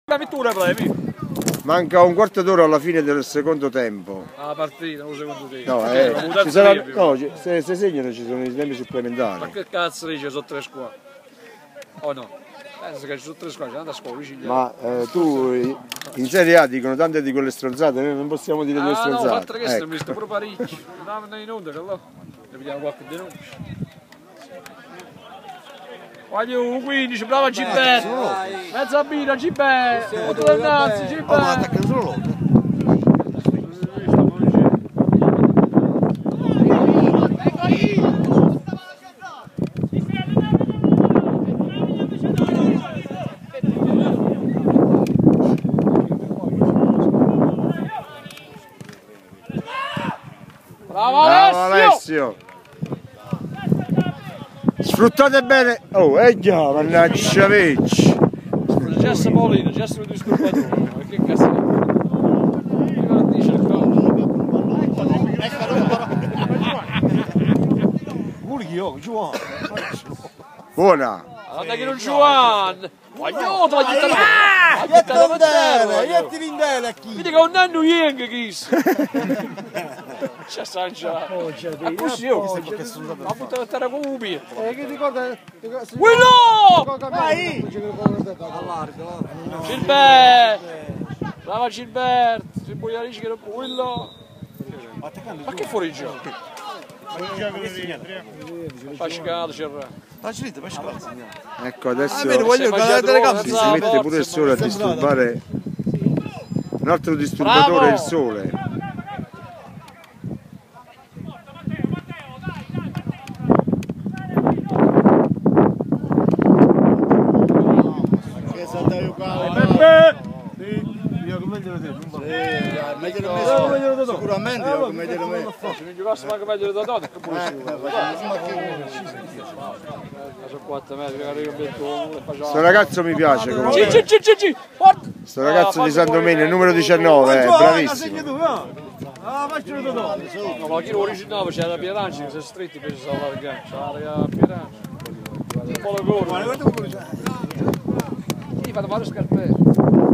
Manca un quarto d'ora alla fine del secondo tempo. La partita, un secondo tempo. No, ci sarà, no, se segnano ci sono i tempi supplementari. Ma che cazzo dice, sono 3 squadre? O no? Penso che ci sono 3 squadre, c'è a scuola vicino. Ma tu in Serie A dicono tante di quelle stronzate, noi non possiamo dire due stronzate. No, oltre che sto visto pure parecchio. Andavano in onda, che là. Ne vediamo qualche denuncia. Voglio 15, brava Gilberto! Mezza birra, Gilberto! Otto dannazzi, Gilberto! Ma attaccano solo loro. Bravo Alessio! Sfruttate bene! Oh, già, mannaggia vecchi! Gesso Paolino, gesso di disturbatore, ma che cazzo è? Che non dice il coso? Buona! Guarda che non Giovanni! Aiuto, vedi che un anno yeng chis! C'è Sangia! Ma così io! Ma puttana a terra con un pietro! Che ricorda? Willow! Vai! Gilberto! Brava Gilberto! Si boiarici che non può Willow! Ma che fuori gioco? Pascal c'era! Ecco adesso si voglio mette pure il sole a disturbare. Un altro disturbatore è il sole. Sicuramente io come glielo metto. Se non giocasse manco meglio da Dota, che pure sono 4 metri, che arrivo in Sto ragazzo mi piace comunque. Forte! Sto ragazzo di San Domenio, il numero 19, è bravissimo. No, ma chi lo originale c'era la Pieranci, che si è stretti per si allargare. C'è la Pieranci. Un po' la corda. Sì, fate fare scarpette.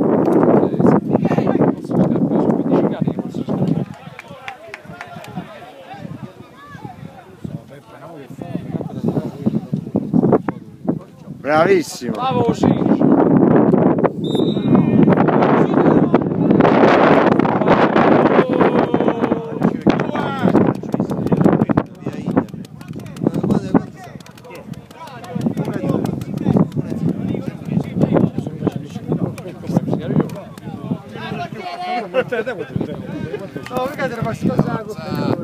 Bravissimo. Bravo sì. No, perché era passato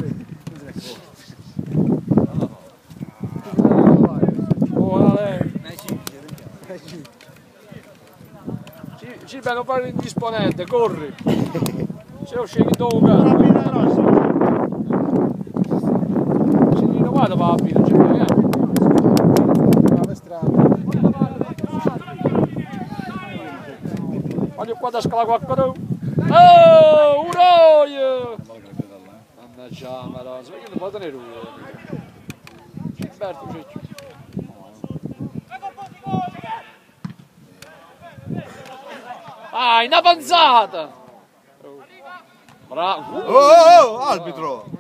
Gilberto, non fare indisponente, corri! Se lo scegli tu, cara! Se non guarda va a fine, voglio qua da scala qualcuno! Oh, un roio! Mannaggia, madonna, se vedi che non tenere Gilberto, c'è. Ah, in avanzata! Bravo! Oh, arbitro!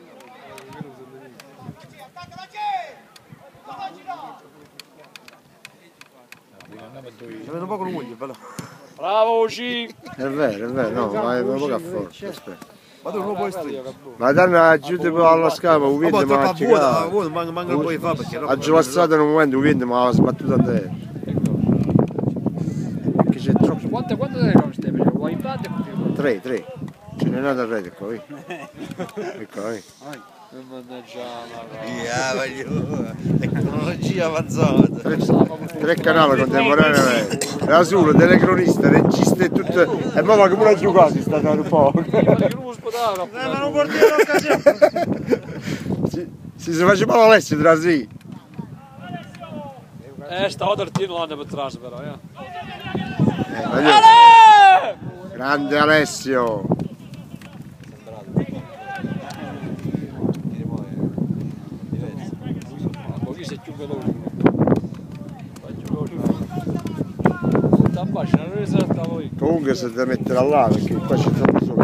Ci vedo un po' con l'ugno, bello. Bravo, C! È vero, no, ma è un po' a forza, aspetta. Ma tu non lo puoi stringere. Ma danno aggiunge alla scava, un vento ma ha girato. Manca non puoi fare perché... Ha giovassato in un momento, un vento ma ha sbattuto a terra. Perché c'è troppo. Quante telecamere stai facendo? Vuoi impatte e continua? 3. Ce n'è una da rete, ecco, qui. Ecco, qui. Mannaggia, tecnologia avanzata. 3 canali contemporaneamente. La solo, telecronista, regista e tutto. E ma che pure a giocare si sta dando un po'. ma non vuol dire l'occasione. Si faceva l'Alessio tra sì. Stavolta il tiro l'hanno per trasferire però, Grande Alessio. comunque se deve mettere là perché qua c'è troppo sole.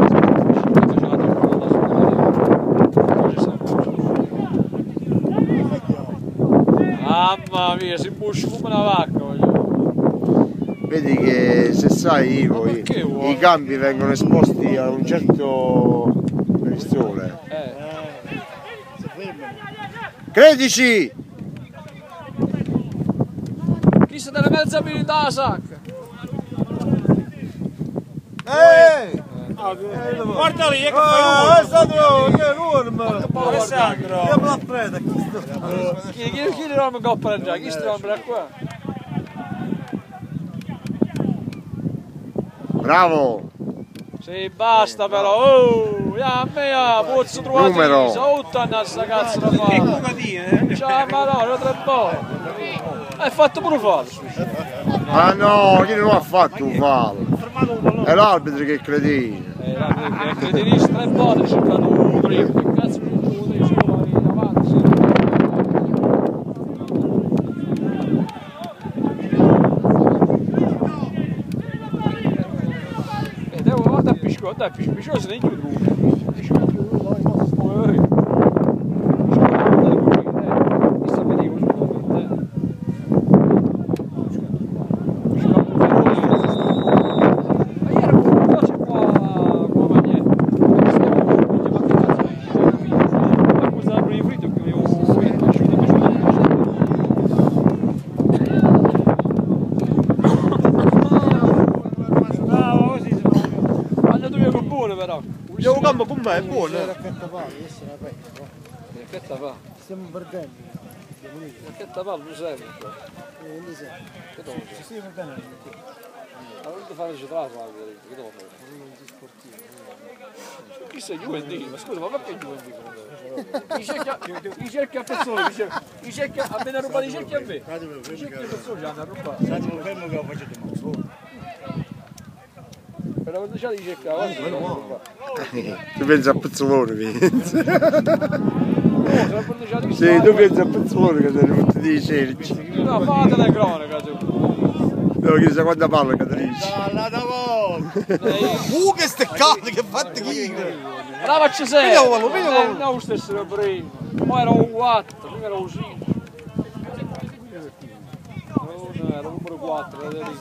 Mamma mia, si buscia come una vacca. Vedi che se sai Ivo, i campi vengono esposti a un certo pressione. Credici! Chi sta delle mezza abilità la sacca? Guarda lì, che fai? È stato enorme! Alessandro! Io me la prendo Chi ne rompe coppa già? Chi sta rompe da qua? Bravo! Sì, basta però! Oh! Ya mia! Pozzo trovato! Numero! Sautana sta cazzo da fare! Ciao Marò, 3 volte! Hai fatto pure falso! Ma no, chi non ha fatto un fallo? È l'arbitro che è cretino! È cretinista 3 volte, c'è stato un primo! Che cazzo mi vuoi solo in avanti? Devo guardare a piscò, dai, piscò se ne chiude uno. Io un campo con me, è buono. Racchetta va. Stiamo perdendo. Racchetta va, lo serve. Non serve. Che devo fare? Ci stiamo bene. Ma non ti fare giocare, che devo fare? Non si sportivo. Chi sei Juventus? Ma scusa, ma perché Juventus? I cerchi a persone, i cerchi a me ne rubare i cerchi a me. I cerchi a persone ci hanno a rubare. Stiamo fermo che lo facete mazzone. Per la verità di cerchi a Tu pensi a Pezzolone, pensi? Sì, Sì, tu pensi a Pezzolone che sei venuto di cerci. no, fate le cronache tu. No, chissà quanta palla che ti dici. La da che ste cazzo che fate chi? Brava ci sei! Vediamo. No, stesso era prima. Poi era un 4, prima era un 5. No, era un numero 4,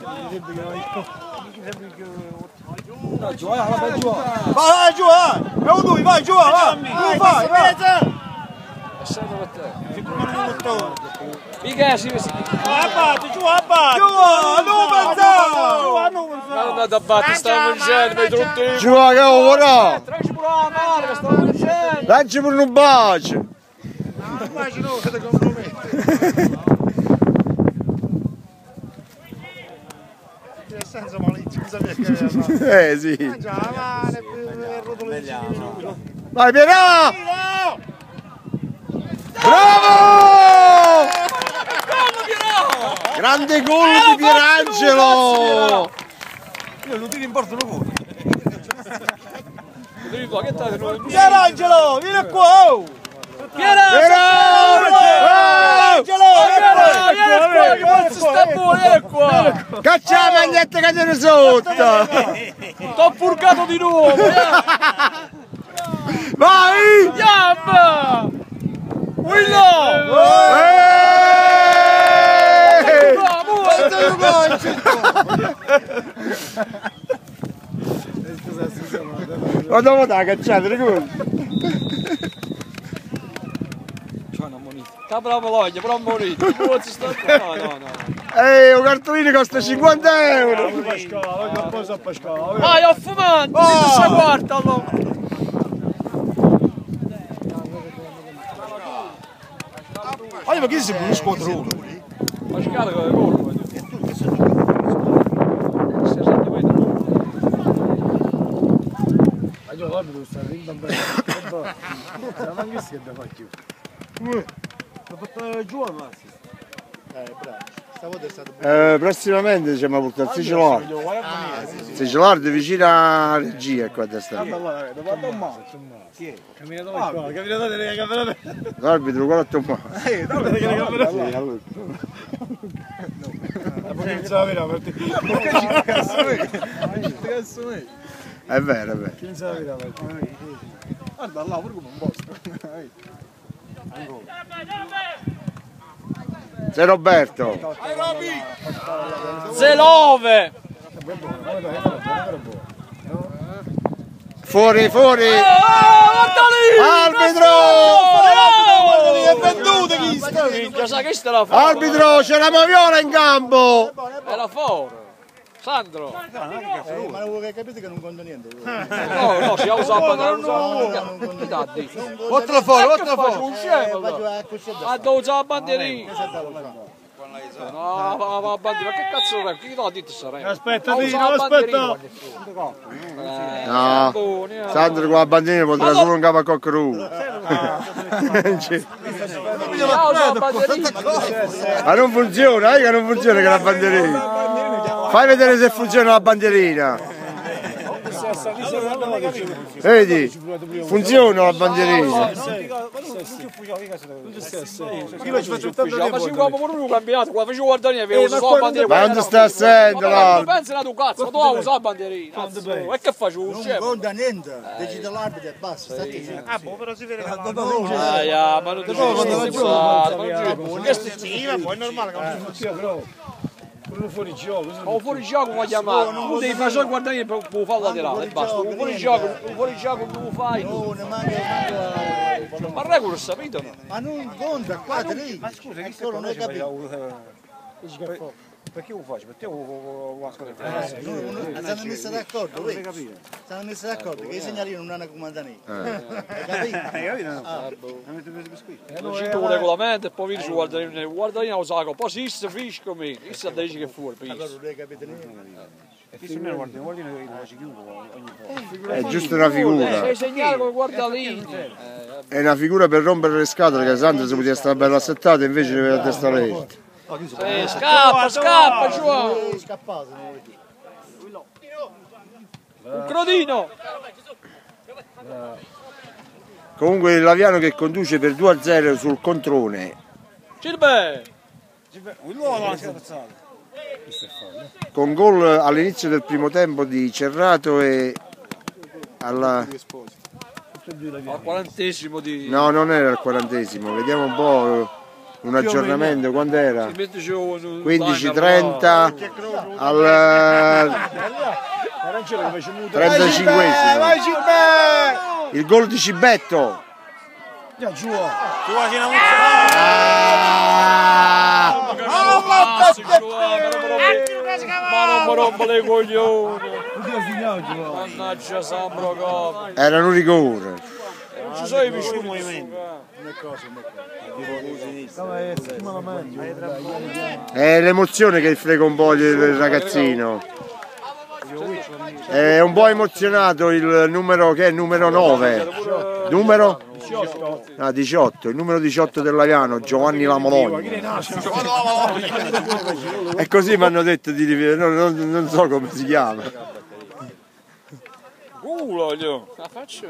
No, Giovanni, vai Giovanni. Vai giù, vai giù, vai. Essendo per te. Mica si veste. Abbatti, giù, non pensavo. Non andate a battere, stavo vincendo, mi tutti. Ci va che ora! Tracci pure la mano, che stavo vincendo. Dacci pure un bacio! Immagino che ti comprometti. Nel senso malizio, non sapevi che era. Sì. Già, male, Vai Piero! Bravo! Grande gol di Pierangelo! Io non ti importano voi. Pierangelo, vieni qua! Pierangelo! Caccia la maglietta che tiene sotto! T'ho purgato di nuovo! Vai! Yam! Willo! Ma dopo da cacciate, ricordi? Sta bravo Loglia, però morito. No. Un cartolino costa 50 euro! Vai, ho fumato! Dite quarta allora! Ma che sei uno squadrone? Ma giocare con le colpe. Ma io l'abito sta rinda bene. Ma anche se da faccio. L'ho fatto giù a Massi. Bravo. Stavolta è stato Prossimamente ci abbiamo portato il Sigilardo. Sigilardo vicino a regia qua a destra. L'arbitro, guarda Tommaso. Che non sa la partita. È vero, è vero. Che non sa la partita. Guarda là, pure come un bosco. Sei Roberto. Zelove! Fuori, fuori! Arbitro! È venduto chi sta? Già sa che sta la fuori. Arbitro, c'è la Moviola in campo! Era fuori. Sandro. Ma non vuoi capire che non conta niente. No, si usa la bandierina. Che t'ha detto? Vattene fuori, vattene Faccio fuori. un scemo. Ha dovuto usare la bandierina. No, la bandiera, che cazzo è? Chi t'ha detto sta rena? Aspetta, Dino, aspetta. No, Sandro con la bandierina potrà solo un capo a cockerù. Ma non funziona, che non funziona che la bandierina. Fai vedere se funziona la bandierina. Vedi? Funziona la bandierina. Ma si uomo pure un campionato, qua facevo guardare avevo solo la bandierina. Ma non ti sta assendo l'altro? Pensa tu cazzo, ma tu hai usato la bandierina. E che faccio? Un Non scemo. conta niente. Decide l'arbitro e basta. Stai zitto. Ah, boh, però si vede che Ma non ti poi è normale che non funziona. Pure fuori gioco. un fuorigioco come chiamato, tu devi fare solo guardare per farlo laterale, basta. Un fuorigioco non lo fai. Ma regola sapete no? Ma non conta, qua lì. Ma scusa, che solo non hai capito. Perché lo faccio? Perché lo Stanno messi d'accordo, stanno messi d'accordo che i segnalini non hanno comandato. Hai capito? Non c'è un regolamento e poi vieni su guardarina lo sacco, poi si fisco me, si dice che fuori. Allora non hai capito niente. È giusto una figura. Sei segnale come guardalini. È una figura per rompere le scatole che Sandro si poteva stare bella assettata invece deve a testa lei. Scappa, giù! È scappato. Un crodino! Comunque il Laviano che conduce per 2-0 sul Controne. Cirbe! Con gol all'inizio del primo tempo di Cerrato e alla... Al 40esimo di... No, non era il 40esimo, vediamo un po' un aggiornamento, quando era? 15:30 al 35esimo. Il gol di Cibetto. Ma non mi rompo le coglioni! Mannaggia Sambro! Era un rigore. Non ci sono i vicini! È l'emozione che frega un po' il ragazzino. È un po' emozionato il numero che è numero 9. Numero? 18, il numero 18 del Laviano, Giovanni Lamologna. E così mi hanno detto di non so come si chiama. Culo, la faccio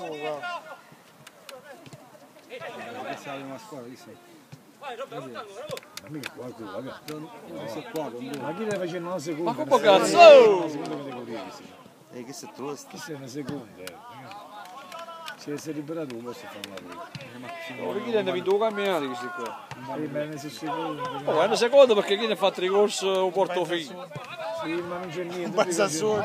Ma chi ne facendo una seconda? Ma come cazzo? Che sei tosta? Chi sei una seconda? Se sei liberato non posso fare la Chi ne ha vinto un campionato questi qua? seconda. Oh, è una seconda perché chi ne ha fatto ricorso un portofino? Sì, ma non c'è niente. Passa solo.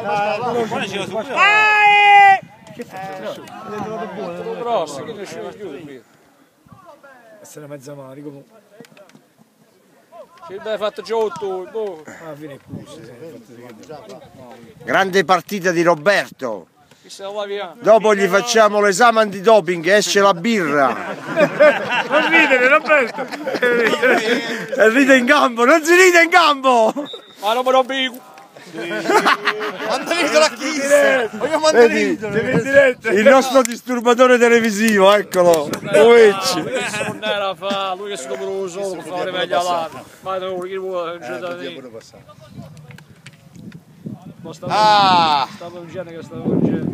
Grosso, chi ne scende più qui? Essere mezza mano, comunque. Ci hai fatto giotto, boh. Alla fine è così. Grande partita di Roberto. Chi se la via? Dopo gli facciamo l'esame antidoping, esce la birra. Non ridere, Roberto! E ride in campo, non si ride in campo! Ma non me lo bico! Mandarino la chissa! Voglio Vedi, mandarino! il nostro disturbatore televisivo, eccolo. Uecci. Non era fa, lui che è stato per solo per fare meglio all'anno. Ma non chi vuole, non c'è da dire. Ah! Stavo un genere che stavo un genere.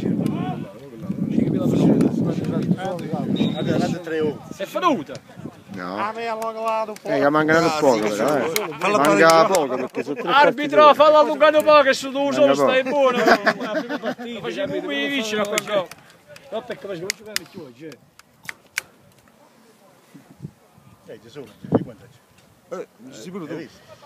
È venuta! No. Che mancano poco però, Manca poco perché sono 3 Arbitro, fallo allungare poco che su tu solo stai buono. Facciamo un po' di vicino a quel No, perché non giocare più oggi. Gesù, quanto c'è? Sicuro tu.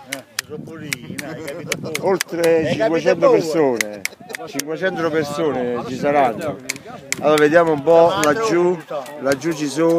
oltre 500 persone. 500 persone ci saranno. Allora vediamo un po' laggiù ci sono.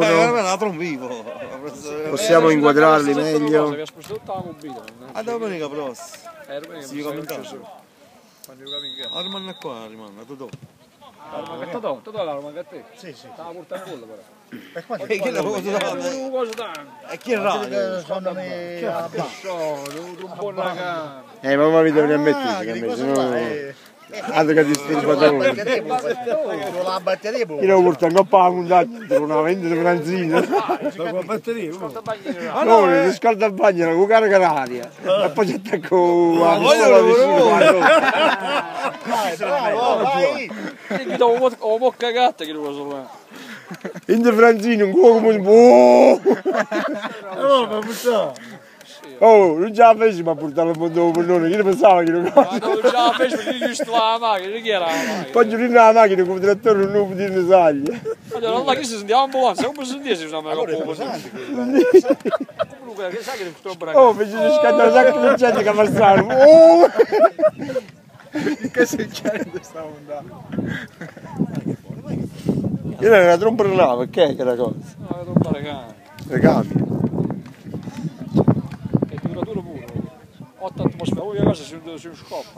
Possiamo inquadrarli meglio. A domenica prossima. Si comincia. Rimane qua, rimane, tutto. Tutto la Roma a te? Sì, sì. Stava portando quello però. E che lavoro E chi era? Secondo me a Un po' la gamba. Ma mi devi ammettere che se no... Altro che ti stai sbattendo. la batteria Io lo porto a pa' un dato, una vendita di franzina. La batteria. No, ti scalda il bagno, con carica d'aria. E poi ci attacco la pistola vicino. vai! Io do un po' cagata che lo so là. In de franzino, un po' come un po'. Ma puttana! Oh, non ce la feci ma portare il mondo per noi, io pensavo che non Ma non ce la feci perché io sto la macchina, chi era la macchina? poi giurino la macchina come trattore non può dire ne saglia. Allora, allora che si sentiamo ambulanza, come si sentisse se non Allora è come pesante. Comunque, che sai che sto bravo. Oh, fece uno scandalo un sacco di gente che passavano. Oh! Che succede sta onda? Io era troppo bravo, che era cosa? No, devo fare cane. Le cambia. E temperatura pure. 8 atmosfere, poi a casa si scoppa.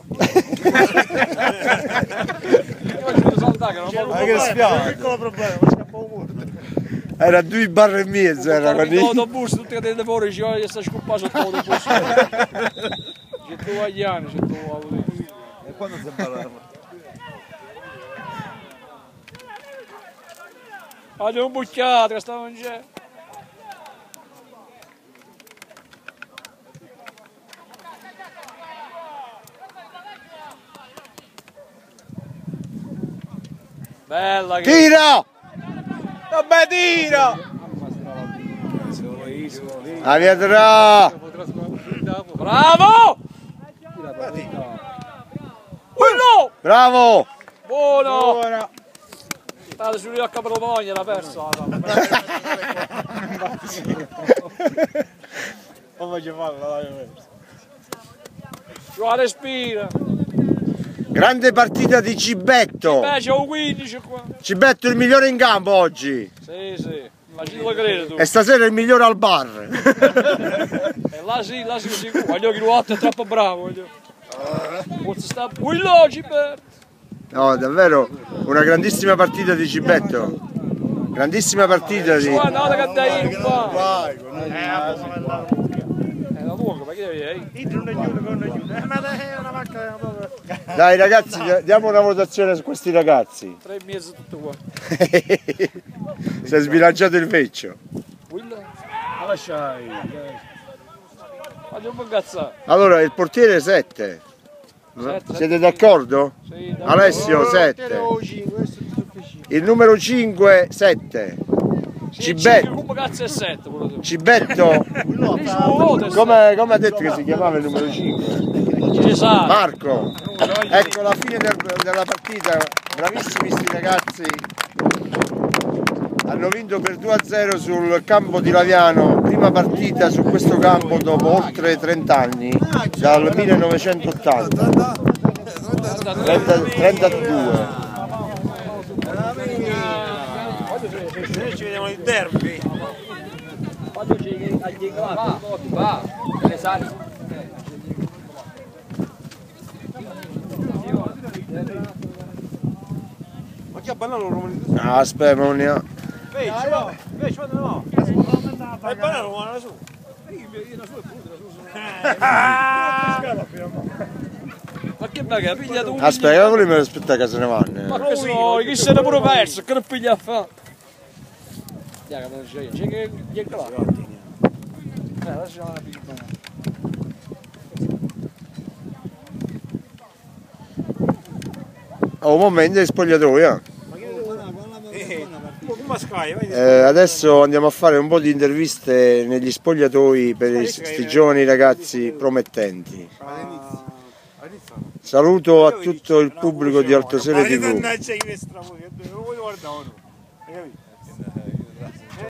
Io voglio saltare che non Ma posso. che spiace! Piccolo problema, ma scappa un muro. Era 2 barre e mezzo, era Con lì. l'autobus, tutti che te fuori, ci voglio stare scoppato sotto l'autobus. C'è tu agli anni, c'è tu l'autobus. E quando si parla? Fate un bucchiato che stavo in giro. Bella che... Tira! Vabbè tira! La vedrà! Bravo! Quello! Bravo! Buono! State su a Caprovoglia, l'ha perso. Come ci fa la Ci va respira. Grande partita di Cibetto! Beh, c'è un 15 qua. Cibetto è il migliore in campo oggi! Sì, sì. Ma ci lo credi tu. E stasera è il migliore al bar! E là sì, sicuro. Voglio che l'uotto è troppo bravo. Voglio. Forse sta... Quello, Cibetto! No, davvero una grandissima partita di Cibetto. Grandissima partita di... Guarda che dai qua. Vai, È la tua, ma che devi? Dai ragazzi, diamo una votazione su questi ragazzi. 3 mesi tutto qua. Si è sbilanciato il vecchio. Quello? La lasciai. Faccio un po' cazzare. Allora, il portiere 7. Siete d'accordo? Sì, dai. Alessio 7. Il numero 5 7. Cibetto. Come cazzo è 7 pure tu? Cibetto. Come ha detto che si chiamava il numero 5? Ci sa. Marco. Ecco la fine della partita. Bravissimi sti ragazzi. Hanno vinto per 2-0 sul campo di Laviano, prima partita su questo campo dopo oltre 30 anni, dal 1980. 32. Ci vediamo il derby. Va, le sali. Ma chi ha bannato Romani? Ah, aspetta, ma non ne ha. Invece no. Hai bannato Romani su. Ma che bella, piglia tu. Aspetta, volevo aspettare che se ne vanno. Ma che so, chi se ne pure perso, che non piglia a fa. Dai, che non c'è, c'è che gli è claro. Lasciamo la piglia. Oh, un momento di spogliatoio. Adesso andiamo a fare un po' di interviste negli spogliatoi per questi giovani ragazzi promettenti. Saluto a tutto il pubblico di Altosele TV.